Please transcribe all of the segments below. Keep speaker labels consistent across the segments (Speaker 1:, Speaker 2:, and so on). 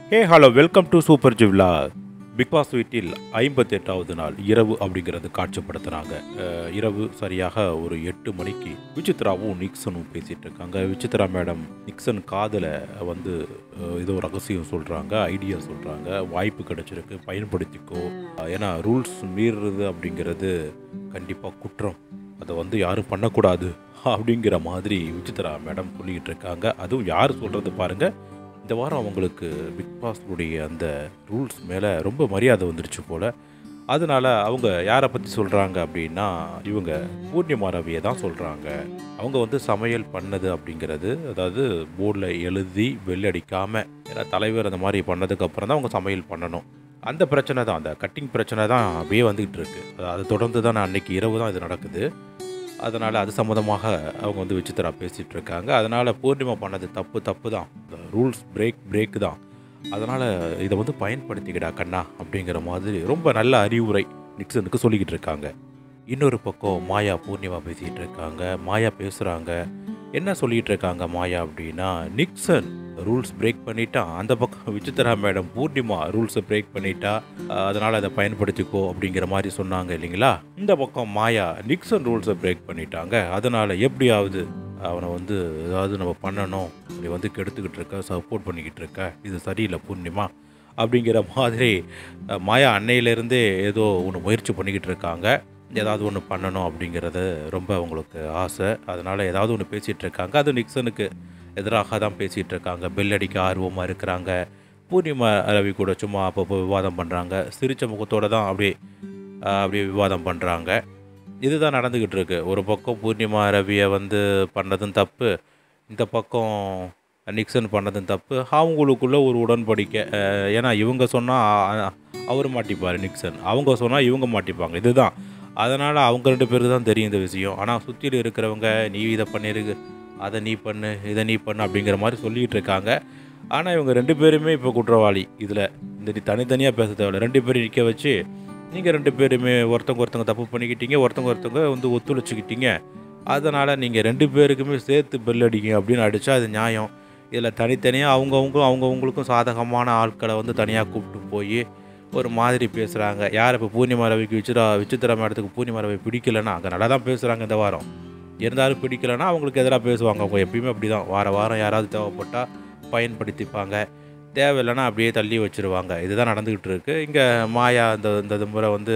Speaker 1: Hey hello welcome to Supergvlog. Bigg Boss வீட்டில் 58வது நாள் இரவு அப்படிங்கிறது காட்சிப்படுத்துகிறாங்க. இரவு சரியாக ஒரு 8 மணிக்கு விசித்ராவும் நிக்சனும் பேசிகிட்டு இருக்காங்க. விசித்ரா மேடம் நிக்சன் காதில் வந்து ஏதோ ரகசியம் சொல்கிறாங்க, ஐடியா சொல்கிறாங்க. வாய்ப்பு கிடைச்சிருக்கு, பயன்படுத்திக்கோ. ஏன்னா ரூல்ஸ் மீறுறது அப்படிங்கிறது கண்டிப்பாக குற்றம், அதை வந்து யாரும் பண்ணக்கூடாது அப்படிங்கிற மாதிரி விசித்ரா மேடம் சொல்லிக்கிட்டு இருக்காங்க. அதுவும் யார் சொல்கிறது பாருங்கள். இந்த வாரம் அவங்களுக்கு பிக் பாஸ்னுடைய அந்த ரூல்ஸ் மேலே ரொம்ப மரியாதை வந்துருச்சு போல். அதனால் அவங்க யாரை பற்றி சொல்கிறாங்க அப்படின்னா, இவங்க பூர்ணிமா ரவியை தான் சொல்கிறாங்க. அவங்க வந்து சமையல் பண்ணது அப்படிங்கிறது, அதாவது போர்டில் எழுதி வெள்ளடிக்காமல், ஏன்னா தலைவர் அந்த மாதிரி பண்ணதுக்கப்புறம் தான் அவங்க சமையல் பண்ணணும். அந்த பிரச்சனை தான், அந்த கட்டிங் பிரச்சனை தான் அப்படியே வந்துக்கிட்டு இருக்குது. அதை தொடர்ந்து தான் அன்றைக்கி இரவு தான் இது நடக்குது. அதனால் அது சம்மந்தமாக அவங்க வந்து விசித்ரா பேசிகிட்டு இருக்காங்க. அதனால் பூர்ணிமா பண்ணது தப்பு தான், ரூல்ஸ் பிரேக் தான். அதனால் இதை வந்து பயன்படுத்திக்கிடா கண்ணா அப்படிங்கிற மாதிரி ரொம்ப நல்ல அறிவுரை நிக்சனுக்கு சொல்லிக்கிட்டு இருக்காங்க. இன்னொரு பக்கம் மாயா பூர்ணிமா பேசிகிட்டு இருக்காங்க. மாயா பேசுகிறாங்க. என்ன சொல்லிகிட்டு இருக்காங்க மாயா அப்படின்னா, நிக்சன் ரூல்ஸ் பிரேக் பண்ணிட்டா, அந்த பக்கம் விசித்ரா மேடம் பூர்ணிமா ரூல்ஸை பிரேக் பண்ணிட்டா, அதனால் அதை பயன்படுத்திக்கோ அப்படிங்கிற மாதிரி சொன்னாங்க இல்லைங்களா. இந்த பக்கம் மாயா நிக்சன் ரூல்ஸை பிரேக் பண்ணிட்டாங்க, அதனால் எப்படியாவது அவனை வந்து ஏதாவது நம்ம பண்ணணும், நீ வந்து கெடுத்துக்கிட்டு இருக்க, சப்போர்ட் பண்ணிக்கிட்டு இருக்க, இது சரியில்லை பூர்ணிமா அப்படிங்கிற மாதிரி மாயா அன்னையிலேருந்தே ஏதோ ஒன்று முயற்சி பண்ணிக்கிட்டு இருக்காங்க. ஏதாவது ஒன்று பண்ணணும் அப்படிங்கிறது ரொம்ப அவங்களுக்கு ஆசை. அதனால் ஏதாவது ஒன்று பேசிகிட்டு இருக்காங்க. அது நிக்சனுக்கு எதிராக தான் பேசிகிட்டு இருக்காங்க. பெல் அடிக்க ஆர்வமாக இருக்கிறாங்க. பூர்ணிமா ரவி கூட சும்மா அப்பப்போ விவாதம் பண்ணுறாங்க. சிரித்த முகத்தோடு தான் அப்படியே விவாதம் பண்ணுறாங்க. இதுதான் நடந்துக்கிட்டு இருக்கு. ஒரு பக்கம் பூர்ணிமா ரவியை வந்து பண்ணதும் தப்பு, இந்த பக்கம் நிக்சன் பண்ணதும் தப்பு. அவங்களுக்குள்ள ஒரு உடன்படிக்கை. ஏன்னா இவங்க சொன்னால் அவர் மாட்டிப்பார் நிக்சன், அவங்க சொன்னால் இவங்க மாட்டிப்பாங்க. இதுதான். அதனால் அவங்க 2 பேருக்கு தான் தெரியும் இந்த விஷயம். ஆனால் சுற்றியில் இருக்கிறவங்க, நீ இதை பண்ணிருக்கு, அதை நீ பண்ணு, இதை நீ பண்ணு அப்படிங்கிற மாதிரி சொல்லிகிட்டு இருக்காங்க. ஆனால் இவங்க 2 பேருமே இப்போ குற்றவாளி. இதில் இந்த தனித்தனியாக பேச தேவையில்லை. 2 பேரும் நிற்க வச்சு, நீங்கள் 2 பேருமே ஒருத்தவங்க தப்பு பண்ணிக்கிட்டீங்க, ஒருத்தவங்க வந்து ஒத்துழைச்சிக்கிட்டீங்க, அதனால் நீங்கள் 2 பேருக்குமே சேர்த்து பெல் அடிங்க அப்படின்னு அடித்தா அது நியாயம். இதில் தனித்தனியாக அவங்கவுங்களுக்கும் சாதகமான ஆட்களை வந்து தனியாக கூப்பிட்டு போய் ஒரு மாதிரி பேசுகிறாங்க. யார் இப்போ பூர்ணிமா ரவிக்கு விசித்ரா மேடத்துக்கு பூர்ணிமா ரவி பிடிக்கலைன்னா, அங்கே நல்லா தான் பேசுகிறாங்க இந்த வாரம். இருந்தாலும் பிடிக்கலைன்னா அவங்களுக்கு எதிராக பேசுவாங்க. அவங்க எப்பயுமே அப்படி தான். வாரம் யாராவது தேவைப்பட்டால் பயன்படுத்திப்பாங்க, தேவையில்லைன்னா அப்படியே தள்ளி வச்சுருவாங்க. இதுதான் நடந்துக்கிட்டு இருக்குது. இங்கே மாயா இந்த முறை வந்து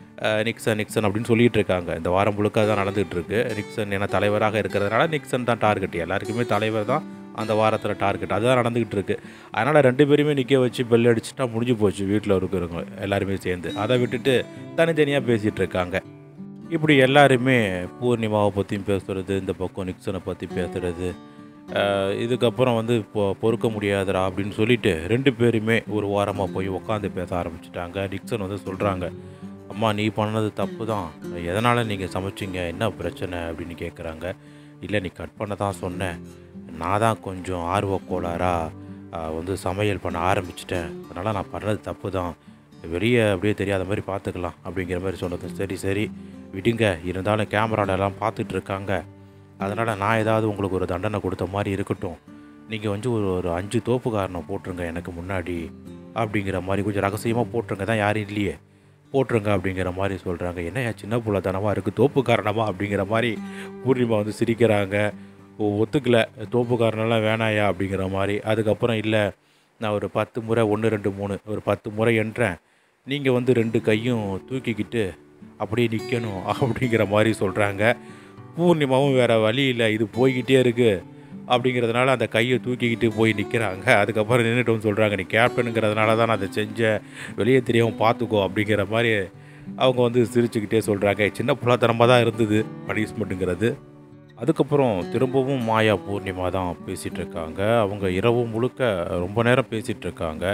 Speaker 1: நிக்சன் அப்படின்னு சொல்லிகிட்டு இருக்காங்க. இந்த வாரம் முழுக்க தான் நடந்துகிட்டு இருக்கு. நிக்சன் ஏன்னா தலைவராக இருக்கிறதுனால நிக்சன் தான் டார்கெட். எல்லாருக்குமே தலைவர் தான் அந்த வாரத்தில் டார்கெட். அதுதான் நடந்துக்கிட்டு இருக்குது. அதனால் 2 பேருமே நிற்க வச்சு பெல் அடிச்சுட்டா முடிஞ்சு போச்சு. வீட்டில் இருக்கிறவங்க எல்லாருமே சேர்ந்து அதை விட்டுட்டு தனித்தனியாக பேசிகிட்டு இருக்காங்க. இப்படி எல்லாருமே பூர்ணிமாவை பற்றியும் பேசுகிறது, இந்த பக்கம் நிக்சனை பற்றி பேசுகிறது, இதுக்கப்புறம் வந்து இப்போ பொறுக்க முடியாதுடா அப்படின்னு சொல்லிட்டு 2 பேருமே ஒரு வாரமாக போய் உட்காந்து பேச ஆரம்பிச்சிட்டாங்க. நிக்சன் வந்து சொல்கிறாங்க, அம்மா நீ பண்ணது தப்பு தான், எதனால் நீங்கள் சமைச்சிங்க, என்ன பிரச்சனை அப்படின்னு கேட்குறாங்க. இல்லை நீ கட் பண்ண தான் சொன்னேன், நான் தான் கொஞ்சம் ஆர்வக்கோளாராக வந்து சமையல் பண்ண ஆரம்பிச்சிட்டேன், அதனால் நான் பண்ணது தப்பு தான், வெளியே அப்படியே தெரியாத மாதிரி பார்த்துக்கலாம் அப்படிங்கிற மாதிரி சொன்னது. சரி விடுங்க, இருந்தாலும் கேமராலெல்லாம் பார்த்துட்டு இருக்காங்க, அதனால் நான் ஏதாவது உங்களுக்கு ஒரு தண்டனை கொடுத்த மாதிரி இருக்கட்டும், நீங்கள் வந்து ஒரு 5 தோப்பு காரணம் போட்டுருங்க எனக்கு முன்னாடி அப்படிங்கிற மாதிரி, கொஞ்சம் ரகசியமாக போட்டுருங்க, தான் யாரும் இல்லையே போட்டுருங்க அப்படிங்கிற மாதிரி சொல்கிறாங்க. என்ன சின்ன புள்ளத்தனமாக இருக்குது, தோப்பு காரணமாக அப்படிங்கிற மாதிரி பூர்ணிமா வந்து சிரிக்கிறாங்க. ஒத்துக்கலை, தோப்பு காரணம்லாம் வேணாயா அப்படிங்கிற மாதிரி. அதுக்கப்புறம் இல்லை, நான் ஒரு 10 முறை 1 2 3 ஒரு 10 முறை என்றேன், நீங்கள் வந்து 2 கையும் தூக்கிக்கிட்டு அப்படியே நிற்கணும் அப்படிங்கிற மாதிரி சொல்கிறாங்க. பூர்ணிமாவும் வேறு வழி இல்லை, இது போய்கிட்டே இருக்குது அப்படிங்கிறதுனால அந்த கையை தூக்கிக்கிட்டு போய் நிற்கிறாங்க. அதுக்கப்புறம் நின்றுட்டோன்னு சொல்கிறாங்க, நீ கேப்டனுங்கிறதுனால தான் நான் அதை செஞ்சேன், வெளியே தெரியாமல் பார்த்துக்கோ அப்படிங்கிற மாதிரி அவங்க வந்து சிரிச்சுக்கிட்டே சொல்கிறாங்க. சின்ன புலத்தனமாக தான் இருந்தது பனிஷ்மெண்ட்டுங்கிறது. அதுக்கப்புறம் திரும்பவும் மாயா பூர்ணிமா தான் பேசிகிட்டு இருக்காங்க. அவங்க இரவு முழுக்க ரொம்ப நேரம் பேசிகிட்டு இருக்காங்க.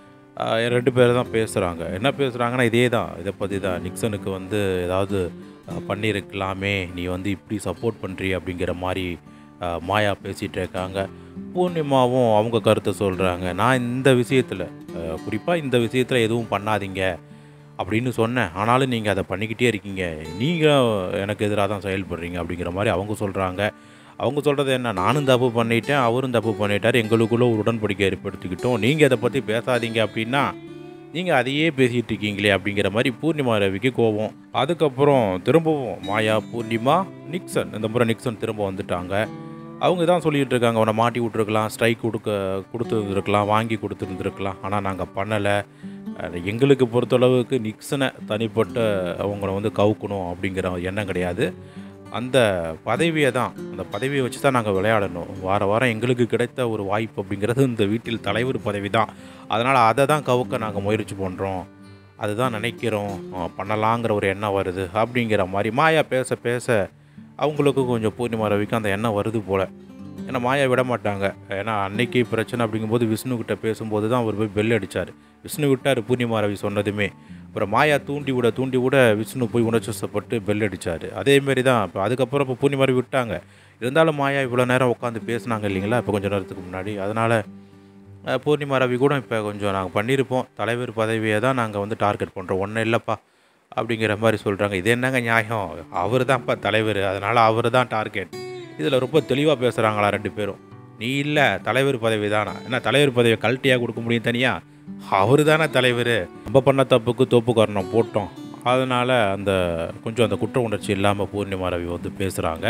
Speaker 1: 2 பேர் தான் பேசுகிறாங்க. என்ன பேசுகிறாங்கன்னா, இதே தான், இதை பற்றி தான். நிக்சனுக்கு வந்து ஏதாவது பண்ணியிருக்கலாமே, நீ வந்து இப்படி சப்போர்ட் பண்ணுறீ அப்படிங்கிற மாதிரி மாயா பேசிகிட்டு இருக்காங்க. பூர்ணிமாவும் அவங்க கருத்தை சொல்கிறாங்க. நான் இந்த விஷயத்தில் குறிப்பாக இந்த விஷயத்தில் எதுவும் பண்ணாதீங்க அப்படின்னு சொன்னேன், ஆனாலும் நீங்கள் அதை பண்ணிக்கிட்டே இருக்கீங்க, நீங்கள் எனக்கு எதிராக தான் செயல்படுறீங்க அப்படிங்கிற மாதிரி அவங்க சொல்கிறாங்க. அவங்க சொல்கிறது என்ன, நானும் தப்பு பண்ணிட்டேன், அவரும் தப்பு பண்ணிட்டார், எங்களுக்குள்ளே ஒரு உடன்படிக்கை ஏற்படுத்திக்கிட்டோம், நீங்கள் இதை பற்றி பேசாதீங்க அப்படின்னா நீங்கள் அதையே பேசிகிட்டு இருக்கீங்களே அப்படிங்கிற மாதிரி பூர்ணிமா ரவிக்கு கோபம். அதுக்கப்புறம் திரும்பவும் மாயா, பூர்ணிமா, நிக்சன், இந்த முறை நிக்சன் திரும்ப வந்துட்டாங்க. அவங்க தான் சொல்லிகிட்டு இருக்காங்க, அவனை மாட்டி விட்ருக்கலாம், ஸ்ட்ரைக் கொடுத்துருந்துருக்கலாம், வாங்கி கொடுத்துருந்துருக்கலாம், ஆனால் நாங்கள் பண்ணலை. எங்களுக்கு பொறுத்தளவுக்கு நிக்சனை தனிப்பட்ட அவங்கள வந்து கவுக்கணும் அப்படிங்கிற எண்ணம் கிடையாது. அந்த பதவியை வச்சு தான் நாங்கள் விளையாடணும். வாரம் எங்களுக்கு கிடைத்த ஒரு வாய்ப்பு அப்படிங்கிறது இந்த வீட்டில் தலைவர் பதவி தான். அதனால் அதை தான் கவுக்க நாங்கள் முயற்சி பண்ணுறோம், அதுதான் நினைக்கிறோம், பண்ணலாங்கிற ஒரு எண்ணம் வருது அப்படிங்கிற மாதிரி மாயா பேச அவங்களுக்கும் கொஞ்சம் பூர்ணிமா ரவிக்கு அந்த எண்ணம் வருது போல். ஏன்னா மாயா விட மாட்டாங்க. ஏன்னா அன்னைக்கு பிரச்சனை அப்படிங்கும்போது விஷ்ணுக்கிட்ட பேசும்போது தான் அவர் போய் பெல் அடித்தார். விஷ்ணு விட்டார் பூர்ணிமா ரவி சொன்னதுமே. அப்புறம் மாயா தூண்டி விட விஷ்ணு போய் உணர்ச்சிப்பட்டு பெல் அடித்தார். அதேமாரி தான் இப்போ அதுக்கப்புறம் இப்போ பூர்ணிமா ரவி விட்டாங்க. இருந்தாலும் மாயா இவ்வளோ நேரம் உட்காந்து பேசினாங்க இல்லைங்களா இப்போ கொஞ்சம் நேரத்துக்கு முன்னாடி. அதனால் பூர்ணிமா ரவி கூட இப்போ கொஞ்சம் நாங்கள் பண்ணியிருப்போம், தலைவர் பதவியை தான் நாங்கள் வந்து டார்கெட் பண்ணுறோம், ஒன்றும் இல்லைப்பா அப்படிங்கிற மாதிரி சொல்கிறாங்க. இது என்னங்க நியாயம், அவர் தான்ப்பா தலைவர், அதனால் அவர் தான் டார்கெட். இதில் ரொம்ப தெளிவாக பேசுகிறாங்களா 2 பேரும். நீ இல்லை, தலைவர் பதவி தானா, என்ன தலைவர் பதவியை கழட்டியாக கொடுக்க முடியும் தனியாக, அவர் தானே தலைவர், நம்ம பண்ண தப்புக்கு தோப்பு காரணம் போட்டோம், அதனால் கொஞ்சம் அந்த குற்ற உணர்ச்சி இல்லாமல் பூர்ணிமா ரவி வந்து பேசுகிறாங்க.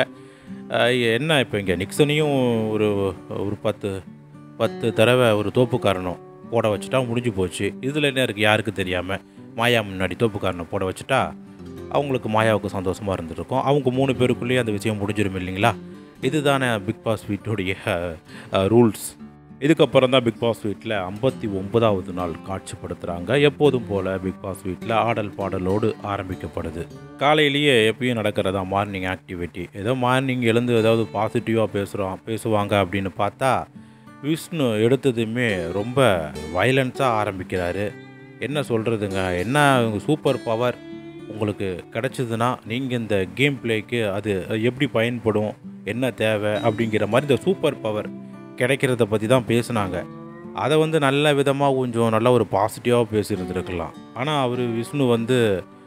Speaker 1: என்ன இப்போ இங்கே நிக்சனையும் ஒரு 10 தடவை ஒரு தோப்பு காரணம் போட வச்சுட்டா முடிஞ்சு போச்சு. இதில் என்ன இருக்குது, யாருக்கு தெரியாமல் மாயா முன்னாடி தோப்பு காரணம் போட வச்சுட்டா அவங்களுக்கு மாயாவுக்கு சந்தோஷமாக இருந்துருக்கும். அவங்க 3 பேருக்குள்ளேயே அந்த விஷயம் முடிஞ்சிடும் இல்லைங்களா. இதுதானே பிக் பாஸ் வீட்டுடைய ரூல்ஸ். இதுக்கப்புறம் தான் பிக் பாஸ் வீட்டில் 59வது நாள் காட்சிப்படுத்துகிறாங்க. எப்போதும் போல் பிக் பாஸ் வீட்டில் ஆடல் பாடலோடு ஆரம்பிக்கப்படுது. காலையிலேயே எப்பயும் நடக்கிறதா மார்னிங் ஆக்டிவிட்டி. ஏதோ மார்னிங் எழுந்து ஏதாவது பாசிட்டிவாக பேசுவாங்க அப்படின்னு பார்த்தா விஷ்ணு எடுத்ததுமே ரொம்ப வயலன்ஸாக ஆரம்பிக்கிறாரு. என்ன சொல்கிறதுங்க, என்ன சூப்பர் பவர் உங்களுக்கு கிடச்சிதுன்னா நீங்கள் இந்த கேம் பிளேக்கு அது எப்படி பயன்படும், என்ன தேவை அப்படிங்கிற மாதிரி இந்த சூப்பர் பவர் கிடைக்கிறத பற்றி தான் பேசுனாங்க. அதை வந்து நல்ல விதமாக கொஞ்சம் நல்லா ஒரு பாசிட்டிவாக பேசியிருந்துருக்கலாம். ஆனால் அவர் விஷ்ணு வந்து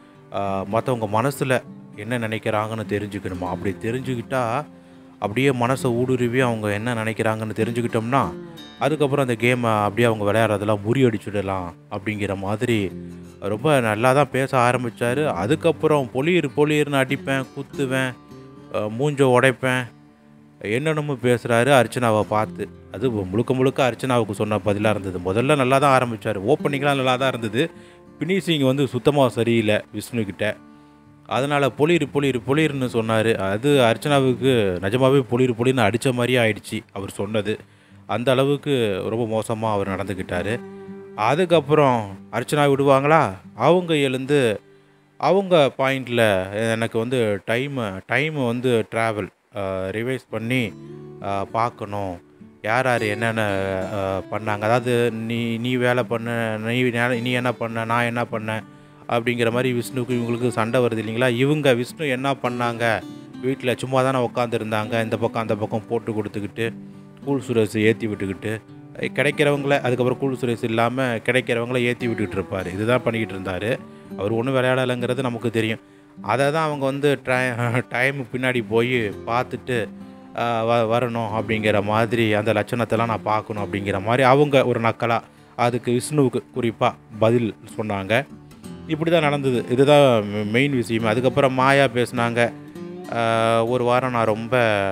Speaker 1: மற்றவங்க மனசில் என்ன நினைக்கிறாங்கன்னு தெரிஞ்சுக்கணுமா, அப்படி தெரிஞ்சுக்கிட்டால் அப்படியே மனசை ஊடுருவி அவங்க என்ன நினைக்கிறாங்கன்னு தெரிஞ்சுக்கிட்டோம்னா அதுக்கப்புறம் அந்த கேமை அப்படியே அவங்க விளையாடுறதெல்லாம் முறியடிச்சுடலாம் அப்படிங்கிற மாதிரி ரொம்ப நல்லா தான் பேச ஆரம்பித்தார். அதுக்கப்புறம் பொலிர்னு அடிப்பேன், குத்துவேன், மூஞ்ச உடைப்பேன், என்னென்னமோ பேசுகிறாரு அர்ச்சனாவை பார்த்து. அது முழுக்க அர்ச்சனாவுக்கு சொன்ன பதிலாக இருந்தது. முதல்ல நல்லா தான் ஆரம்பித்தார், ஓப்பனிங்லாம் நல்லா தான் இருந்தது, ஃபினிஷிங் வந்து சுத்தமாக சரியில்லை விஷ்ணுக்கிட்ட. அதனால் பொலிர்னு சொன்னார். அது அர்ச்சனாவுக்கு நிஜமாகவே பொலிர்னு அடித்த மாதிரியே ஆயிடுச்சு அவர் சொன்னது. அந்த அளவுக்கு ரொம்ப மோசமாக அவர் நடந்துக்கிட்டார். அதுக்கப்புறம் அர்ச்சனா விடுவாங்களா, அவங்க எழுந்து அவங்க பாயிண்டில் எனக்கு வந்து டைமு வந்து ட்ராவல் ரிவைஸ் பண்ணி பார்க்கணும், யார் என்னென்ன பண்ணாங்க, அதாவது நீ வேலை பண்ண, நீ என்ன பண்ண, நான் என்ன பண்ணேன் அப்படிங்கிற மாதிரி விஷ்ணுக்கு இவங்களுக்கு சண்டை வருது இல்லைங்களா. இவங்க விஷ்ணு என்ன பண்ணாங்க, வீட்டில் சும்மா தானே உட்காந்துருந்தாங்க, இந்த பக்கம் அந்த பக்கம் போட்டு கொடுத்துக்கிட்டு கூல் சுரேஷ் ஏற்றி விட்டுக்கிட்டு கிடைக்கிறவங்கள, அதுக்கப்புறம் கூல் சுரேஷ் இல்லாமல் கிடைக்கிறவங்கள ஏற்றி விட்டுக்கிட்டு இருப்பார். இதுதான் பண்ணிக்கிட்டு இருந்தார். அவர் ஒன்றும் விளையாடலைங்கிறது நமக்கு தெரியும். அதை தான் அவங்க வந்து டைமு பின்னாடி போய் பார்த்துட்டு வரணும் அப்படிங்கிற மாதிரி அந்த லட்சணத்தெல்லாம் நான் பார்க்கணும் அப்படிங்கிற மாதிரி அவங்க ஒரு நக்கலாக அதுக்கு விஷ்ணுவுக்கு குறிப்பாக பதில் சொன்னாங்க. இப்படி தான் நடந்தது. இதுதான் மெயின் விஷயம். அதுக்கப்புறம் மாயா பேசுனாங்க, ஒரு வாரம் நான் ரொம்ப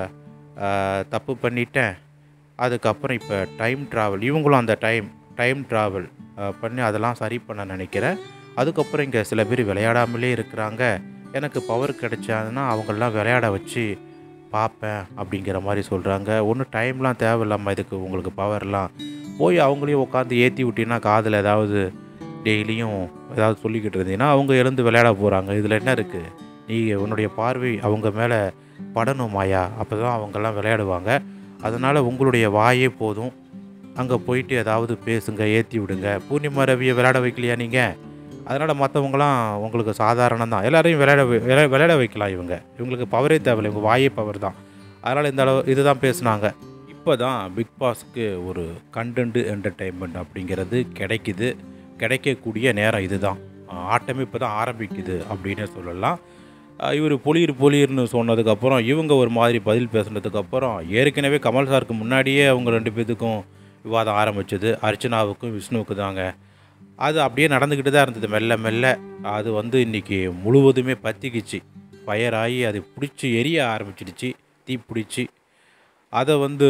Speaker 1: தப்பு பண்ணிட்டேன், அதுக்கப்புறம் இப்போ டைம் ட்ராவல், இவங்களும் அந்த டைம் ட்ராவல் பண்ணி அதெல்லாம் சரி பண்ண நினைக்கிறேன், அதுக்கப்புறம் இங்கே சில பேர் விளையாடாமலே இருக்கிறாங்க, எனக்கு பவர் கிடைச்சாதுன்னா அவங்களெலாம் விளையாட வச்சு பார்ப்பேன் அப்படிங்கிற மாதிரி சொல்கிறாங்க. ஒன்றும் டைம்லாம் தேவையில்லாமல் இதுக்கு உங்களுக்கு பவர்லாம், போய் அவங்களையும் உட்காந்து ஏற்றி விட்டிங்கன்னா காதில் ஏதாவது டெய்லியும் ஏதாவது சொல்லிக்கிட்டு இருந்தீங்கன்னா அவங்க எழுந்து விளையாட போகிறாங்க. இதில் என்ன இருக்குது, நீ உன்னுடைய பார்வை அவங்க மேலே படணும் மாயா, அப்போ தான் அவங்கெல்லாம் விளையாடுவாங்க. அதனால் உங்களுடைய வாயே போதும், அங்கே போயிட்டு ஏதாவது பேசுங்க, ஏற்றி விடுங்க. பூர்ணிமா ரவியை விளையாட வைக்கலையா நீங்கள், அதனால் மற்றவங்களாம் உங்களுக்கு சாதாரணம் தான், எல்லாரையும் விளையாட வைக்கலாம். இவங்களுக்கு பவரே தேவையில்லை, இவங்க வாயே பவர் தான். அதனால் இந்த அளவு இதுதான் பேசுனாங்க. இப்போ தான் பிக் பாஸ்க்கு ஒரு கண்டென்ட் என்டர்டெயின்மெண்ட் அப்படிங்கிறது கிடைக்கக்கூடிய நேரம் இதுதான். ஆட்டமே இப்போ தான் ஆரம்பிக்குது அப்படின்னு சொல்லலாம். இவர் பொலிர்னு சொன்னதுக்கப்புறம் இவங்க ஒரு மாதிரி பதில் பேசுனதுக்கப்புறம் ஏற்கனவே கமல் சாருக்கு முன்னாடியே அவங்க 2 பேத்துக்கும் விவாதம் ஆரம்பிச்சது. அர்ச்சனாவுக்கும் விஷ்ணுவுக்கு தாங்க. அது அப்படியே நடந்துக்கிட்டு தான் இருந்தது மெல்ல மெல்ல. அது வந்து இன்றைக்கி முழுவதுமே பற்றிக்கிச்சு. ஃபயர் ஆகி அது பிடிச்சி எரிய ஆரம்பிச்சிடுச்சு. தீ பிடிச்சி அதை வந்து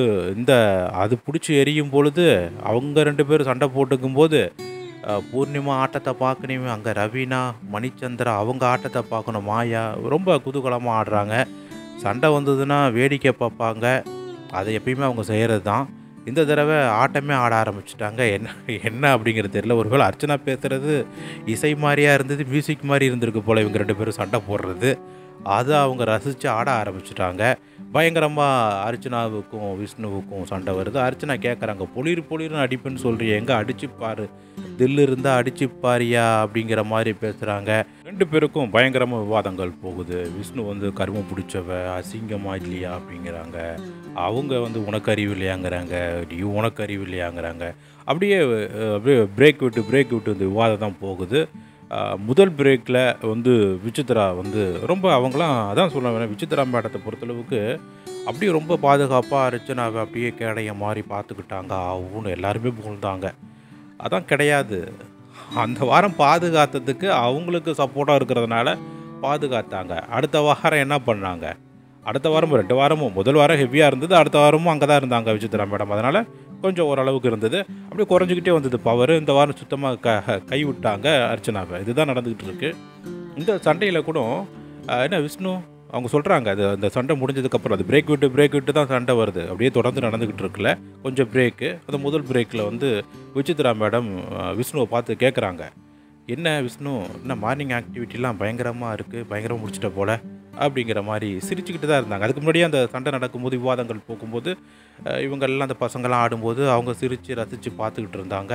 Speaker 1: அது பிடிச்சி எரியும் பொழுது அவங்க 2 பேரும் சண்டை போட்டுக்கும்போது பூர்ணிமா ஆட்டத்தை பார்க்கணுமே, அங்கே ரவீனா மணிச்சந்திரா அவங்க ஆட்டத்தை பார்க்கணும், மாயா ரொம்ப குதூகலமாக ஆடுறாங்க. சண்டை வந்ததுன்னா வேடிக்கை பார்ப்பாங்க. அதை எப்பயுமே அவங்க செய்கிறது தான். இந்த தடவை ஆட்டமே ஆட ஆரம்பிச்சிட்டாங்க. என்ன அப்படிங்கிறது தெரியல. ஒருவேளை அர்ச்சனா பேசுகிறது இசை மாதிரியாக இருந்தது, மியூசிக் மாதிரி இருந்திருக்கு போல் இவங்க 2 பேரும் சண்டை போடுறது. அதை அவங்க ரசித்து ஆட ஆரம்பிச்சிட்டாங்க. பயங்கரமாக அர்ச்சனாவுக்கும் விஷ்ணுவுக்கும் சண்டை வருது. அர்ச்சனா கேட்குறாங்க, பொலிர்னு அடிப்புன்னு சொல்கிறீ, எங்கே அடிச்சுப்பார், தில்லு இருந்தால் அடிச்சுப்பாரியா அப்படிங்கிற மாதிரி பேசுகிறாங்க. 2 பேருக்கும் பயங்கரமாக விவாதங்கள் போகுது. விஷ்ணு வந்து கருமம் பிடிச்சவ, அசிங்கமாக இல்லையா அப்படிங்கிறாங்க. அவங்க வந்து உனக்கு அறிவு இல்லையாங்கிறாங்க, நீ உனக்கு அறிவு இல்லையாங்கிறாங்க. அப்படியே பிரேக் விட்டு இந்த விவாதம் தான் போகுது. முதல் பிரேக்கில் வந்து விசித்ரா வந்து ரொம்ப அவங்களாம் அதான் சொல்லுவேன், விசித்ரா மேடத்தை பொறுத்தளவுக்கு அப்படியே ரொம்ப பாதுகாப்பாக அர்ச்சனாவை அப்படியே கேடைய மாதிரி பார்த்துக்கிட்டாங்க. அவனு எல்லாருமே புகழ்ந்தாங்க. அதான் கிடையாது, அந்த வாரம் பாதுகாத்ததுக்கு அவங்களுக்கு சப்போர்ட்டாக இருக்கிறதுனால பாதுகாத்தாங்க. அடுத்த வாரம் என்ன பண்ணாங்க, அடுத்த வாரம் 2 வாரமும் முதல் வாரம் ஹெவியாக இருந்தது, அடுத்த வாரமும் அங்கே தான் இருந்தாங்க விசித்ரா மேடம். அதனால் கொஞ்சம் ஓரளவுக்கு இருந்தது. அப்படியே குறைஞ்சிக்கிட்டே வந்தது பவர். இந்த வாரம் சுத்தமாக கை விட்டாங்க அர்ச்சனாவை. இதுதான் நடந்துக்கிட்டு இருக்கு. இந்த சண்டையில் கூட என்ன விஷ்ணு அவங்க சொல்கிறாங்க, அது அந்த சண்டை முடிஞ்சதுக்கப்புறம் அது பிரேக் விட்டு தான் சண்டை வருது. அப்படியே தொடர்ந்து நடந்துக்கிட்டு இருக்குல்ல, கொஞ்சம் பிரேக்கு. அந்த முதல் பிரேக்கில் வந்து விசித்ரா மேடம் விஷ்ணுவை பார்த்து கேட்குறாங்க, என்ன விஷ்ணு, என்ன மார்னிங் ஆக்டிவிட்டிலாம் பயங்கரமாக இருக்குது, பயங்கரமாக முடிச்சிட்ட போல் அப்படிங்கிற மாதிரி சிரிச்சுக்கிட்டு தான் இருந்தாங்க. அதுக்கு முன்னாடியே அந்த சண்டை நடக்கும்போது விவாதங்கள் போகும்போது இவங்கெல்லாம் அந்த பசங்கள்லாம் ஆடும்போது அவங்க சிரித்து ரசித்து பார்த்துக்கிட்டு இருந்தாங்க.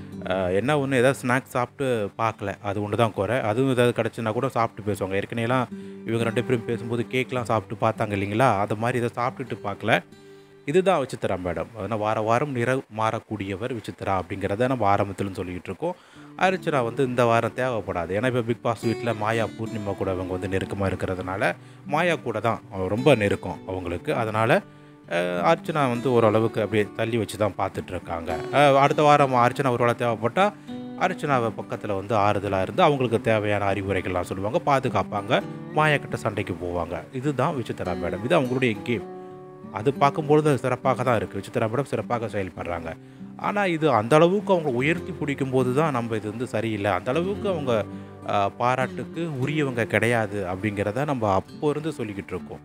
Speaker 1: என்ன ஒன்று ஏதாவது ஸ்நாக்ஸ் சாப்பிட்டு பார்க்கல, அது ஒன்று தான் குறை. அதுவும் ஏதாவது கிடச்சுன்னா கூட சாப்பிட்டு பேசுவாங்க. ஏற்கனவேலாம் இவங்க 2 பேரும் பேசும்போது கேக்லாம் சாப்பிட்டு பார்த்தாங்க இல்லைங்களா, அது மாதிரி இதை சாப்பிட்டுட்டு பார்க்கல. இதுதான் விசித்ரா மேடம். அதனால் வாரம் நிறம் மாறக்கூடியவர் விசித்ரா அப்படிங்கிறத நம்ம ஆரம்பத்துலன்னு சொல்லிக்கிட்டு இருக்கோம். அர்ச்சனா வந்து இந்த வாரம் தேவைப்படாது. ஏன்னா இப்போ பிக் பாஸ் வீட்டில் மாயா பூர்ணிமா கூட அவங்க வந்து நெருக்கமாக இருக்கிறதுனால மாயா கூட தான் ரொம்ப நெருக்கம் அவங்களுக்கு. அதனால் அர்ச்சனா வந்து ஓரளவுக்கு அப்படியே தள்ளி வச்சு தான் பார்த்துட்ருக்காங்க. அடுத்த வாரம் அர்ச்சனா ஒரு வேளை தேவைப்பட்டால் அர்ச்சனாவை பக்கத்தில் வந்து ஆறுதலாக இருந்து அவங்களுக்கு தேவையான அறிவுரைகள்லாம் சொல்லுவாங்க, பாதுகாப்பாங்க, மாயா கிட்ட சண்டைக்கு போவாங்க. இதுதான் விசித்ரா மேடம். இது அவங்களுடைய கேம். அது பார்க்கும்பொழுது அது சிறப்பாக தான் இருக்குது. விசித்ரா மேடம் சிறப்பாக செயல்படுறாங்க. ஆனால் இது அந்தளவுக்கு அவங்க உயர்த்தி பிடிக்கும்போது தான் நம்ம இது வந்து சரியில்லை, அந்தளவுக்கு அவங்க பாராட்டுக்கு உரியவங்க கிடையாது அப்படிங்கிறத நம்ம அப்போ இருந்து சொல்லிக்கிட்டு இருக்கோம்.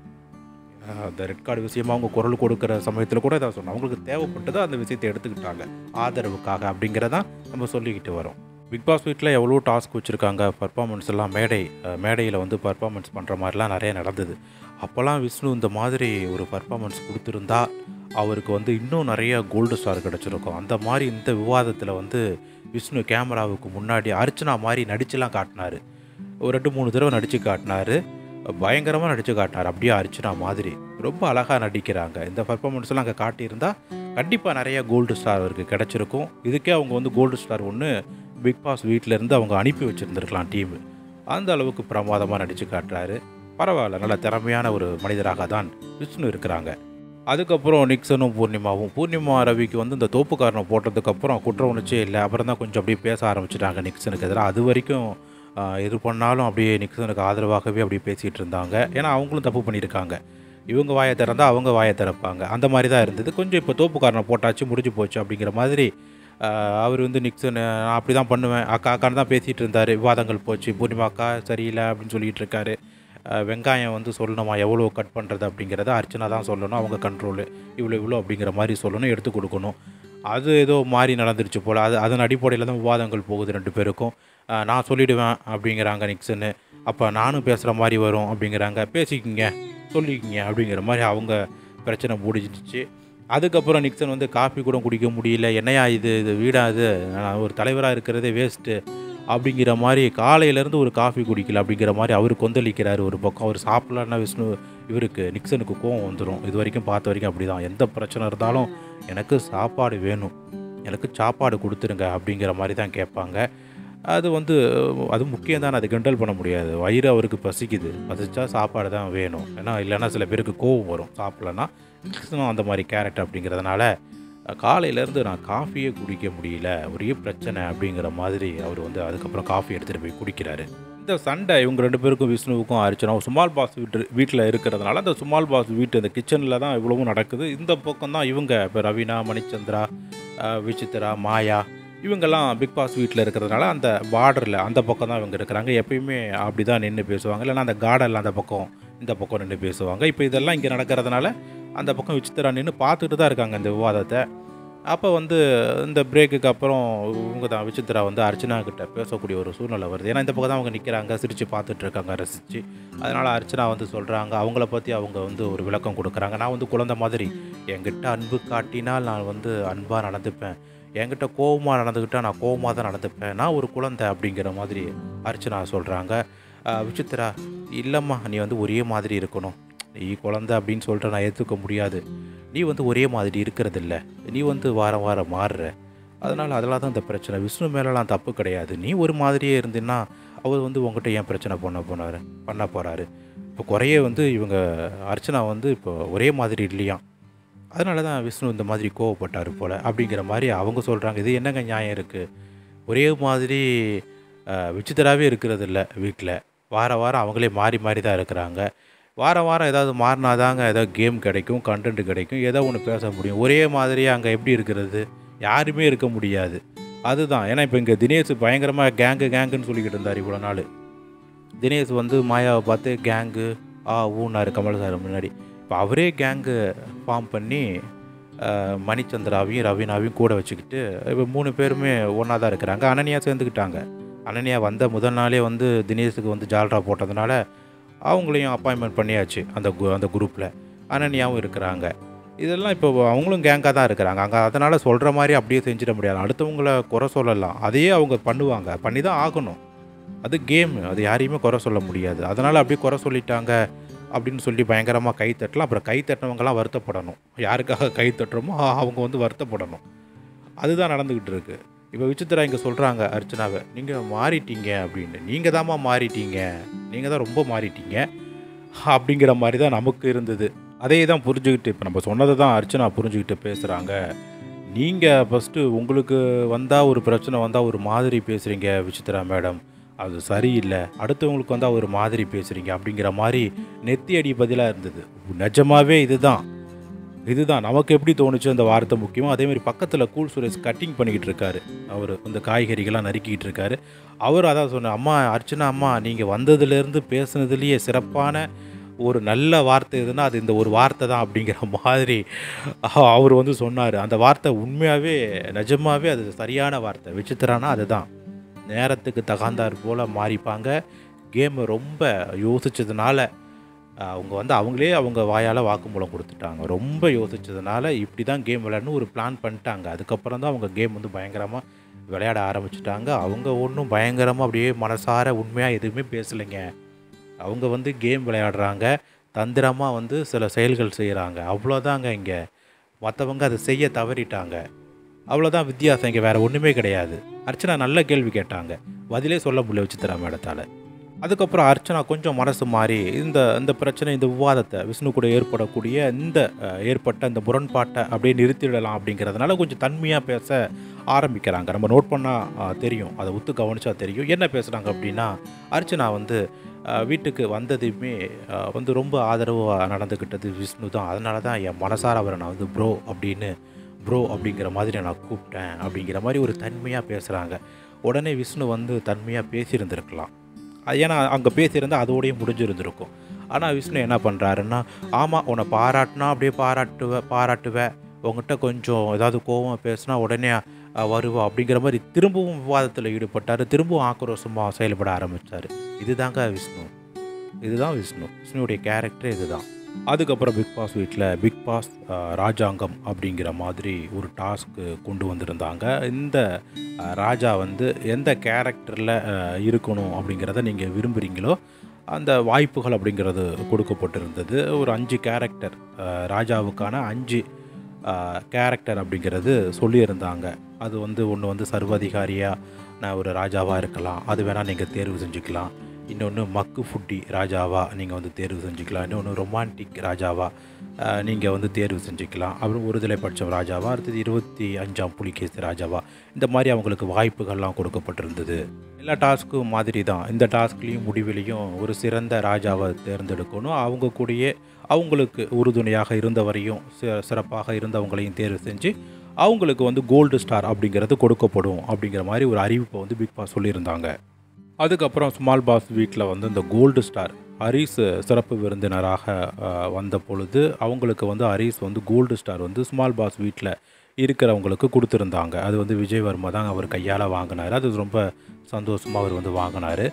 Speaker 1: அந்த ரெட் கார்டு விஷயமாக அவங்க குரல் கொடுக்குற சமயத்தில் கூட இதான் சொன்னோம். அவங்களுக்கு தேவைப்பட்டதை அந்த விஷயத்தை எடுத்துக்கிட்டாங்க ஆதரவுக்காக அப்படிங்கிறதான் நம்ம சொல்லிக்கிட்டு வரோம். பிக் பாஸ் வீட்டில் எவ்வளோ டாஸ்க் வச்சுருக்காங்க, பர்ஃபார்மன்ஸ் எல்லாம் மேடையில் வந்து பர்ஃபார்மன்ஸ் பண்ணுற மாதிரிலாம் நிறைய நடந்தது. அப்போல்லாம் விஷ்ணு இந்த மாதிரி ஒரு பர்ஃபார்மன்ஸ் கொடுத்துருந்தா அவருக்கு வந்து இன்னும் நிறைய கோல்டு ஸ்டார் கிடச்சிருக்கும். அந்த மாதிரி இந்த விவாதத்தில் வந்து விஷ்ணு கேமராவுக்கு முன்னாடி அர்ச்சனா மாதிரி நடிச்சுலாம் காட்டினார். ஒரு 2-3 தடவை நடித்து காட்டினார். பயங்கரமாக நடித்து காட்டினார். அப்படியே அர்ச்சனா மாதிரி ரொம்ப அழகாக நடிக்கிறாங்க. இந்த பர்ஃபார்மன்ஸ்லாம் அங்கே காட்டியிருந்தால் கண்டிப்பாக நிறைய கோல்டு ஸ்டார் அவருக்கு கிடச்சிருக்கும். இதுக்கே அவங்க வந்து கோல்டு ஸ்டார் ஒன்று பிக் பாஸ் வீட்டிலேருந்து அவங்க அனுப்பி வச்சுருந்துருக்கலாம் டீமு. அந்த அளவுக்கு பிரமாதமாக நடித்து காட்டுறாரு. பரவாயில்ல, நல்ல திறமையான ஒரு மனிதராக தான் விஷ்ணு இருக்கிறாங்க. அதுக்கப்புறம் நிக்சனும் பூர்ணிமா ரவிக்கு வந்து இந்த தோப்புக்காரனை போட்டதுக்கப்புறம் குற்ற உணர்ச்சியே இல்லை. அப்புறம் தான் கொஞ்சம் அப்படியே பேச ஆரம்பிச்சிட்டாங்க நிக்சனுக்கு எதிராக. அது வரைக்கும் எது பண்ணாலும் அப்படியே நிக்சனுக்கு ஆதரவாகவே அப்படியே பேசிகிட்டு இருந்தாங்க. ஏன்னா அவங்களும் தப்பு பண்ணியிருக்காங்க. இவங்க வாயை திறந்தால் அவங்க வாயை திறப்பாங்க, அந்த மாதிரி தான் இருந்தது. கொஞ்சம் இப்போ தோப்புக்காரனை போட்டாச்சு, முடிஞ்சு போச்சு அப்படிங்கிற மாதிரி அவர் வந்து நிக்சன் நான் அப்படி தான் பண்ணுவேன் அக்கான்னு தான் பேசிகிட்டு இருந்தார். விவாதங்கள் போச்சு. பூர்ணிமா அக்கா சரியில்லை அப்படின்னு சொல்லிகிட்டு இருக்காரு. வெங்காயம் வந்து சொல்லணுமா எவ்வளோ கட் பண்ணுறது அப்படிங்கிறத அர்ச்சனா தான் சொல்லணும். அவங்க கண்ட்ரோலு இவ்வளோ அப்படிங்கிற மாதிரி சொல்லணும், எடுத்து கொடுக்கணும். அது ஏதோ மாறி நடந்துருச்சு போல். அதன் அடிப்படையில் தான் விவாதங்கள் போகுது 2 பேருக்கும். நான் சொல்லிவிடுவேன் அப்படிங்கிறாங்க நிக்சனு. அப்போ நானும் பேசுகிற மாதிரி வரும் அப்படிங்கிறாங்க. பேசிக்கிங்க சொல்லிக்கிங்க அப்படிங்கிற மாதிரி அவங்க பிரச்சனை முடிஞ்சிச்சு. அதுக்கப்புறம் நிக்சன் வந்து காஃபி கூட குடிக்க முடியல, என்னையா இது வீடா, இது நான் ஒரு தலைவராக இருக்கிறதே வேஸ்ட்டு அப்படிங்கிற மாதிரி காலையிலேருந்து ஒரு காஃபி குடிக்கல அப்படிங்கிற மாதிரி அவர் கொந்தளிக்கிறார். ஒரு பக்கம் அவர் சாப்பிட்லன்னா இவருக்கு நிக்சனுக்கு கோவம் வந்துடும். இது வரைக்கும் பார்த்த வரைக்கும் அப்படி தான், எந்த பிரச்சனை இருந்தாலும் எனக்கு சாப்பாடு வேணும், எனக்கு சாப்பாடு கொடுத்துருங்க அப்படிங்கிற மாதிரி தான் கேட்பாங்க. அது வந்து அது முக்கியம் தானே, அது கிண்டல் பண்ண முடியாது. வயிறு அவருக்கு பசிக்குது, பசிச்சா சாப்பாடு தான் வேணும். ஏன்னா இல்லைன்னா சில பேருக்கு கோவம் வரும் சாப்பிட்லன்னா. விஷ்ணு அந்த மாதிரி கேரக்டர் அப்படிங்கிறதுனால காலையிலேருந்து நான் காஃபியே குடிக்க முடியல, ஒரே பிரச்சனை அப்படிங்கிற மாதிரி அவர் வந்து அதுக்கப்புறம் காஃபி எடுத்துகிட்டு போய் குடிக்கிறாரு. இந்த சண்டை இவங்க 2 பேருக்கும் விஷ்ணுவுக்கும் அர்ச்சனாவும் சுமால் பாஸ் வீட்டில் இருக்கிறதுனால அந்த சுமால் பாஸ் வீட்டு அந்த கிச்சனில் தான் இவ்வளவும் நடக்குது. இந்த பக்கம் தான் இவங்க இப்போ ரவீனா, மணிச்சந்திரா, விசித்ரா, மாயா இவங்கெல்லாம் பிக் பாஸ் வீட்டில் இருக்கிறதுனால அந்த பார்டரில் அந்த பக்கம் தான் இவங்க இருக்கிறாங்க. எப்பயுமே அப்படி தான் நின்று பேசுவாங்க, இல்லைன்னா அந்த கார்டனில் அந்த பக்கம் இந்த பக்கம் நின்று பேசுவாங்க. இப்போ இதெல்லாம் இங்கே நடக்கிறதுனால அந்த பக்கம் விசித்ரா நின்று பார்த்துட்டு தான் இருக்காங்க இந்த விவாதத்தை. அப்போ வந்து இந்த பிரேக்குக்கு அப்புறம் இவங்க தான் விசித்ரா வந்து அர்ச்சனா கிட்ட பேசக்கூடிய ஒரு சூழ்நிலை வருது. ஏன்னா இந்த பக்கம் தான் அவங்க நிற்கிறாங்க, சிரித்து பார்த்துட்டு இருக்காங்க ரசித்து. அதனால் அர்ச்சனா வந்து சொல்கிறாங்க, அவங்கள பற்றி அவங்க வந்து ஒரு விளக்கம் கொடுக்குறாங்க. நான் வந்து குழந்தை மாதிரி, என்கிட்ட அன்பு காட்டினால் நான் வந்து அன்பாக நடந்துப்பேன், என்கிட்ட கோவமாக நடந்துக்கிட்டால் நான் கோவமாக தான் நடந்துப்பேன், நான் ஒரு குழந்தை அப்படிங்கிற மாதிரி அர்ச்சனா சொல்கிறாங்க. விசித்ரா, இல்லைம்மா நீ வந்து ஒரே மாதிரி இருக்கணும், நீ குழந்தை அப்படின்னு சொல்லிட்டு நான் ஏற்றுக்க முடியாது, நீ வந்து ஒரே மாதிரி இருக்கிறதில்ல, நீ வந்து வாரம் வாரம் மாறுற, அதனால் அதெல்லாம் தான் இந்த பிரச்சனை, விஷ்ணு மேலெலாம் தப்பு கிடையாது, நீ ஒரு மாதிரியே இருந்தீன்னா அவர் வந்து உங்கள்கிட்ட ஏன் பிரச்சனை பண்ண போகிறாரு. இப்போ குறைய வந்து இவங்க அர்ச்சனா வந்து இப்போ ஒரே மாதிரி இல்லையாம், அதனால தான் விஷ்ணு இந்த மாதிரி கோவப்பட்டார் போல் அப்படிங்கிற மாதிரி அவங்க சொல்கிறாங்க. இது என்னங்க நியாயம் இருக்குது, ஒரே மாதிரி விசித்திராவே இருக்கிறது இல்லை வீட்டில், வாரம் வாரம் அவங்களே மாறி மாறி தான் இருக்கிறாங்க, வாரம் வாரம் ஏதாவது மாறினாதாங்க ஏதாவது கேம் கிடைக்கும், கண்டென்ட் கிடைக்கும், ஏதோ ஒன்று பேச முடியும், ஒரே மாதிரியே அங்கே எப்படி இருக்கிறது, யாருமே இருக்க முடியாது. அதுதான் ஏன்னா இப்போ இங்கே தினேஷ் பயங்கரமாக கேங்குன்னு சொல்லிக்கிட்டு இருந்தார் இவ்வளோ நாள். தினேஷ் வந்து மாயாவை பார்த்து கேங்கு ஊன்னாரு கமல் சார் முன்னாடி. இப்போ அவரே கேங்கு ஃபார்ம் பண்ணி மணிச்சந்திராவையும் ரவீனாவையும் கூட வச்சுக்கிட்டு இப்போ 3 பேருமே ஒன்றா தான் இருக்கிறாங்க. அனன்யா சேர்ந்துக்கிட்டாங்க. அனன்யா வந்த முதல் நாளே வந்து தினேஷுக்கு வந்து ஜால்ரா போட்டதுனால அவங்களையும் அப்பாயின்மெண்ட் பண்ணியாச்சு அந்த குரூப்பில். அனன்யாவும் இருக்கிறாங்க. இதெல்லாம் இப்போ அவங்களும் கேங்காக தான் இருக்கிறாங்க அங்கே. அதனால் சொல்கிற மாதிரி அப்படியே செஞ்சிட முடியாது, அடுத்தவங்கள குறை சொல்லலாம், அதையே அவங்க பண்ணுவாங்க, பண்ணி தான் ஆகணும், அது கேமு, அது யாரையுமே குறை சொல்ல முடியாது. அதனால் அப்படியே குறை சொல்லிட்டாங்க அப்படின்னு சொல்லி பயங்கரமாக கை தட்டலாம். அப்புறம் கை தட்டினவங்கலாம் வருத்தப்படணும், யாருக்காக கை தட்டுறோமோ அவங்க வந்து வருத்தப்படணும். அதுதான் நடந்துக்கிட்டு இருக்குது. இப்போ விசித்ரா இங்கே சொல்கிறாங்க அர்ச்சனாவை, நீங்கள் மாறிட்டீங்க அப்படின்னு. நீங்கள் தாம்மா மாறிட்டீங்க, நீங்கள் தான் ரொம்ப மாறிட்டீங்க அப்படிங்கிற மாதிரி தான் நமக்கு இருந்தது. அதே தான் புரிஞ்சுக்கிட்டு இப்போ நம்ம சொன்னதை தான் அர்ச்சனா புரிஞ்சுக்கிட்டு பேசுகிறாங்க. நீங்கள் ஃபஸ்ட்டு உங்களுக்கு வந்தால் ஒரு பிரச்சனை வந்தால் ஒரு மாதிரி பேசுகிறீங்க விசித்ரா மேடம், அது சரியில்லை, அடுத்தவங்களுக்கு வந்தால் ஒரு மாதிரி பேசுகிறீங்க அப்படிங்கிற மாதிரி நெத்தி அடி பதிலாக இருந்தது. நிஜமாகவே இதுதான் நமக்கு எப்படி தோணுச்சு அந்த வார்த்தை முக்கியமோ அதேமாதிரி பக்கத்தில் கூல் சுரேஷ் கட்டிங் பண்ணிக்கிட்டு இருக்காரு, அவர் இந்த காய்கறிகள்லாம் நறுக்கிக்கிட்டு இருக்காரு. அவர் அதான் சொன்னார், அம்மா அர்ச்சனா அம்மா நீங்கள் வந்ததுலேருந்து பேசுனதுலேயே சிறப்பான ஒரு நல்ல வார்த்தை எதுனா அது இந்த ஒரு வார்த்தை தான் அப்படிங்கிற மாதிரி அவர் வந்து சொன்னார். அந்த வார்த்தை உண்மையாகவே நிஜமாகவே அது சரியான வார்த்தை. விசித்திரானா அதுதான், நேரத்துக்கு தகுந்தாற் போல் மாறிப்பாங்க. கேமை ரொம்ப யோசித்ததுனால அவங்க வந்து அவங்களே அவங்க வாயால் வாக்குமூலம் கொடுத்துட்டாங்க. ரொம்ப யோசித்ததுனால இப்படி தான் கேம் விளையாடணும் ஒரு பிளான் பண்ணிட்டாங்க. அதுக்கப்புறம் தான் அவங்க கேம் வந்து பயங்கரமாக விளையாட ஆரம்பிச்சிட்டாங்க. அவங்க ஒன்றும் பயங்கரமாக அப்படியே மனசார உண்மையாக எதுவுமே பேசலைங்க. அவங்க வந்து கேம் விளையாடுறாங்க, தந்திரமாக வந்து சில செயல்கள் செய்கிறாங்க, அவ்வளோதாங்க. இங்கே மற்றவங்க அதை செய்ய தவறிட்டாங்க, அவ்வளோதான் வித்தியாசம். இங்கே வேறு ஒன்றுமே கிடையாது. அர்ச்சனா நல்ல கேள்வி கேட்டாங்க, பதிலே சொல்ல முடியல விசித்ரா மேடத்தால். அதுக்கப்புறம் அர்ச்சனா கொஞ்சம் மனசு மாறி இந்த பிரச்சனை, இந்த விவாதத்தை விஷ்ணு கூட ஏற்பட்ட இந்த முரண்பாட்டை அப்படியே நிறுத்திடலாம் அப்படிங்கிறதுனால கொஞ்சம் தன்மையாக பேச ஆரம்பிக்கிறாங்க. நம்ம நோட் பண்ணால் தெரியும், அதை ஒத்து கவனிச்சா தெரியும் என்ன பேசுகிறாங்க அப்படின்னா, அர்ச்சனா வந்து வீட்டுக்கு வந்ததுமே வந்து ரொம்ப ஆதரவாக நடந்துக்கிட்டது விஷ்ணு தான், அதனால தான் என் மனசார அவரை நான் வந்து ப்ரோ அப்படிங்கிற மாதிரி நான் கூப்பிட்டேன் அப்படிங்கிற மாதிரி ஒரு தன்மையாக பேசுகிறாங்க. உடனே விஷ்ணு வந்து தன்மையாக பேசியிருந்திருக்கலாம், ஏன்னா அங்கே பேசியிருந்தால் அதோடையும் முடிஞ்சிருந்திருக்கும். ஆனால் விஷ்ணு என்ன பண்ணுறாருன்னா, ஆமாம் உன்னை பாராட்டினா அப்படியே பாராட்டுவேன், உங்கள்கிட்ட கொஞ்சம் ஏதாவது கோபம் பேசினா உடனே வருவா அப்படிங்கிற மாதிரி திரும்பவும் விவாதத்தில் ஈடுபட்டார், திரும்பவும் ஆக்ரோஷமாக செயல்பட ஆரம்பித்தார். இதுதாங்க விஷ்ணுவுடைய கேரக்டரே இதுதான். அதுக்கப்புறம் பிக் பாஸ் வீட்டில் பிக் பாஸ் ராஜாங்கம் அப்படிங்கிற மாதிரி ஒரு டாஸ்க்கு கொண்டு வந்திருந்தாங்க. இந்த ராஜா வந்து எந்த கேரக்டரில் இருக்கணும் அப்படிங்கிறத நீங்கள் விரும்புகிறீங்களோ அந்த வாய்ப்புகள் அப்படிங்கிறது கொடுக்கப்பட்டிருந்தது. ஒரு 5 கேரக்டர், ராஜாவுக்கான 5 கேரக்டர் அப்படிங்கிறது சொல்லியிருந்தாங்க. அது வந்து ஒன்று வந்து சர்வாதிகாரியாக நான் ஒரு ராஜாவாக இருக்கலாம், அது வேணால் நீங்கள் தேர்வு செஞ்சுக்கலாம். இன்னொன்று மக்கு ஃபுட்டி ராஜாவாக நீங்கள் வந்து தேர்வு செஞ்சுக்கலாம். இன்னொன்று ரொமான்டிக் ராஜாவாக நீங்கள் வந்து தேர்வு செஞ்சுக்கலாம். அப்புறம் ஒருதலை பட்சம் ராஜாவா, அடுத்தது 25ஆம் புலிகேசி ராஜாவா, இந்த மாதிரி அவங்களுக்கு வாய்ப்புகள்லாம் கொடுக்கப்பட்டிருந்தது. எல்லா டாஸ்க்கும் மாதிரி தான் இந்த டாஸ்க்லேயும் முடிவிலையும் ஒரு சிறந்த ராஜாவை தேர்ந்தெடுக்கணும். அவங்க கூடயே அவங்களுக்கு உறுதுணையாக இருந்தவரையும் சிறப்பாக இருந்தவங்களையும் தேர்வு செஞ்சு அவங்களுக்கு வந்து கோல்டு ஸ்டார் அப்படிங்கிறது கொடுக்கப்படும் அப்படிங்கிற மாதிரி ஒரு அறிவிப்பை வந்து பிக் பாஸ் சொல்லியிருந்தாங்க. அதுக்கப்புறம் ஸ்மால் பாஸ் வீட்டில் வந்து இந்த கோல்டு ஸ்டார் ஹரிஸ் சிறப்பு விருந்தினராக வந்த பொழுது அவங்களுக்கு வந்து ஹரிஸ் வந்து கோல்டு ஸ்டார் வந்து ஸ்மால் பாஸ் வீட்டில் இருக்கிறவங்களுக்கு கொடுத்துருந்தாங்க. அது வந்து விஜய் வர்மா தான் அவர் கையால் வாங்கினார். அது ரொம்ப சந்தோஷமாக அவர் வந்து வாங்கினார்.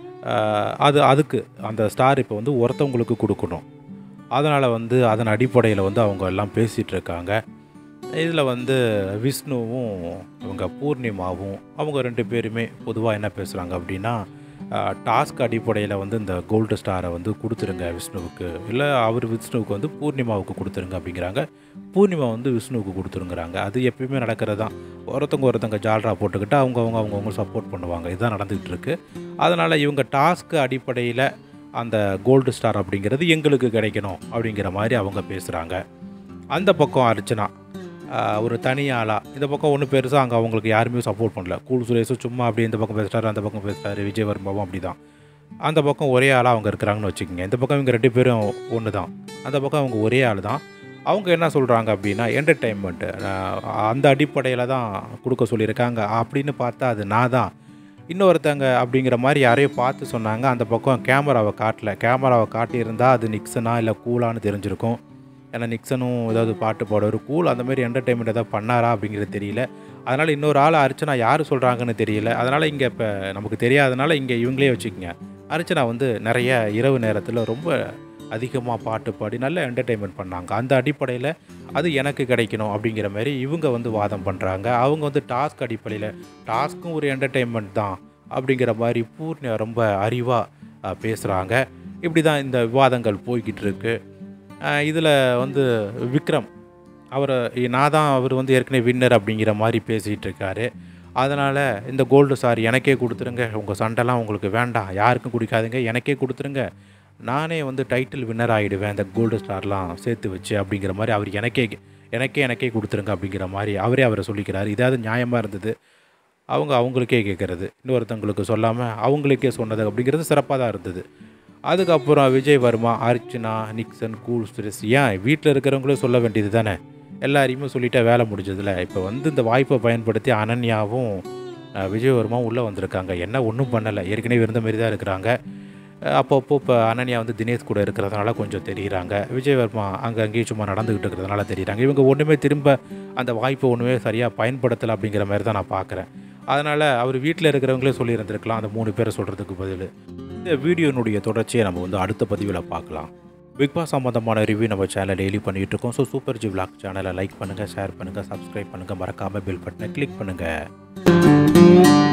Speaker 1: அதுக்கு அந்த ஸ்டார் இப்போ வந்து ஒருத்தவங்களுக்கு கொடுக்கணும். அதனால் வந்து அதன் அடிப்படையில் வந்து அவங்க எல்லாம் பேசிகிட்டு இருக்காங்க. இதில் வந்து விஷ்ணுவும் அவங்க பூர்ணிமாவும் அவங்க 2 பேருமே பொதுவாக என்ன பேசுகிறாங்க அப்படின்னா, டாஸ்க் அடிப்படையில் வந்து இந்த கோல்டு ஸ்டாரை வந்து கொடுத்துருங்க விஷ்ணுவுக்கு, இல்லை அவர் விஷ்ணுவுக்கு வந்து பூர்ணிமாவுக்கு கொடுத்துருங்க அப்படிங்கிறாங்க. பூர்ணிமா வந்து விஷ்ணுவுக்கு கொடுத்துருங்கிறாங்க. அது எப்பயுமே நடக்கிறது தான். ஒருத்தங்க ஜால்ரா போட்டுக்கிட்டு அவங்கவுங்க சப்போர்ட் பண்ணுவாங்க. இதுதான் நடந்துக்கிட்டு இருக்குது. அதனால் இவங்க டாஸ்க்கு அடிப்படையில் அந்த கோல்டு ஸ்டார் அப்படிங்கிறது எங்களுக்கு கிடைக்கணும் அப்படிங்கிற மாதிரி அவங்க பேசுகிறாங்க. அந்த பக்கம் அர்ச்சனா ஒரு தனியாளாக, இந்த பக்கம் ஒன்றும் பெருசாக அங்கே அவங்களுக்கு யாருமே சப்போர்ட் பண்ணல. கூல் சுரேஷும் சும்மா அப்படி இந்த பக்கம் பேசுகிறாரு, அந்த பக்கம் பேசுகிறாரு. விஜய் வர்மாவும் அப்படி தான். அந்த பக்கம் ஒரே ஆளாக அவங்க இருக்கிறாங்கன்னு வச்சுக்கோங்க. இந்த பக்கம் இவங்க 2 பேரும் ஒன்று தான், அந்த பக்கம் அவங்க ஒரே ஆள் தான். அவங்க என்ன சொல்கிறாங்க அப்படின்னா என்டர்டெயின்மெண்ட்டு அந்த அடிப்படையில் தான் கொடுக்க சொல்லியிருக்காங்க அப்படின்னு பார்த்தா அது நான் தான் இன்னொருத்தங்க அப்படிங்கிற மாதிரி யாரையும் பார்த்து சொன்னாங்க. அந்த பக்கம் கேமராவை காட்டியிருந்தால் அது நிக்சனா இல்லை கூலான்னு தெரிஞ்சிருக்கும். ஏன்னா நிக்சனும் ஏதாவது பாட்டு பாடுவார், கூல் அந்தமாரி என்டர்டெயின்மெண்ட் ஏதாவது பண்ணாரா அப்படிங்கிறது தெரியல. அதனால் இன்னொரு ஆள் அர்ச்சனா யார் சொல்கிறாங்கன்னு தெரியல. அதனால் இங்கே இப்போ நமக்கு தெரியாதனால இங்கே இவங்களே வச்சுக்கோங்க. அர்ச்சனா வந்து நிறைய இரவு நேரத்தில் ரொம்ப அதிகமாக பாட்டு பாடி நல்ல என்டர்டெயின்மெண்ட் பண்ணாங்க. அந்த அடிப்படையில் அது எனக்கு கிடைக்கணும் அப்படிங்கிற மாதிரி இவங்க வந்து வாதம் பண்ணுறாங்க. அவங்க வந்து டாஸ்க் அடிப்படையில் டாஸ்க்கும் ஒரு என்டர்டெயின்மெண்ட் தான் அப்படிங்கிற மாதிரி பூர்ணியா ரொம்ப அறிவாக பேசுகிறாங்க. இப்படி தான் இந்த விவாதங்கள் போய்கிட்டு இருக்குது. இதில் வந்து விக்ரம் அவர் வந்து ஏற்கனவே வின்னர் அப்படிங்கிற மாதிரி பேசிகிட்டு இருக்காரு. அதனால் இந்த கோல்டு ஸ்டார் எனக்கே கொடுத்துருங்க, உங்கள் சண்டைலாம் உங்களுக்கு வேண்டாம், யாருக்கும் குடிக்காதுங்க, எனக்கே கொடுத்துருங்க, நானே வந்து டைட்டில் வின்னர் ஆகிடுவேன் இந்த கோல்டு ஸ்டார்லாம் சேர்த்து வச்சு அப்படிங்கிற மாதிரி அவர் எனக்கே கொடுத்துருங்க அப்படிங்கிற மாதிரி அவரை சொல்லிக்கிறாரு. இதாவது நியாயமாக இருந்தது. அவங்களுக்கே கேட்குறது, இன்னொருத்தவங்களுக்கு சொல்லாமல் அவங்களுக்கே சொன்னது அப்படிங்கிறது சிறப்பாக தான் இருந்தது. அதுக்கப்புறம் விஜய் வர்மா, அர்ச்சனா, நிக்சன், கூல் சுரேஷ் ஏன் வீட்டில் இருக்கிறவங்களே சொல்ல வேண்டியது தானே, எல்லாரையுமே சொல்லிட்டா வேலை முடிஞ்சதில்ல. இப்போ வந்து இந்த வாய்ப்பை பயன்படுத்தி அனன்யாவும் விஜய் வர்மாவும் உள்ளே வந்திருக்காங்க. என்ன ஒன்றும் பண்ணலை, ஏற்கனவே இருந்த மாரி தான் இருக்கிறாங்க. அப்பப்போ இப்போ அனன்யா வந்து தினேஷ் கூட இருக்கிறதுனால கொஞ்சம் தெரிகிறாங்க. விஜய் வர்மா அங்கேயும் சும்மா நடந்துக்கிட்டு இருக்கிறதுனால தெரிகிறாங்க. இவங்க ஒன்றுமே திரும்ப அந்த வாய்ப்பை ஒன்றுமே சரியாக பயன்படுத்தலை அப்படிங்கிற மாதிரி தான் நான் பார்க்குறேன். அதனால் அவர் வீட்டில் இருக்கிறவங்களே சொல்லியிருந்திருக்கலாம் அந்த 3 பேரை சொல்கிறதுக்கு பதில். இந்த வீடியோனுடைய தொடர்ச்சியை நம்ம வந்து அடுத்த பதிவில் பார்க்கலாம். பிக் பாஸ் சம்பந்தமான ரிவ்யூ நம்ம சேனல் டெய்லி பண்ணிகிட்டு இருக்கோம். ஸோ supergvlog சேனலை லைக் பண்ணுங்கள், ஷேர் பண்ணுங்கள், சப்ஸ்கிரைப் பண்ணுங்கள், மறக்காமல் பெல் பட்டனை கிளிக் பண்ணுங்கள்.